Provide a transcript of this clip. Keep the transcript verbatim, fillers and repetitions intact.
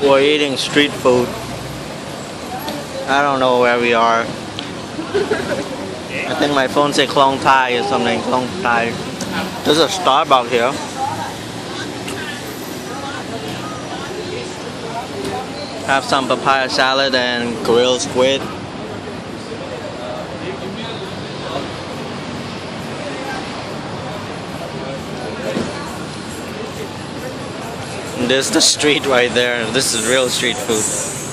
We're eating street food. I don't know where we are. I think my phone said Klong Thai or something. Klong Thai. There's a Starbucks here. Have some papaya salad and grilled squid. And there's the street right there. This is real street food.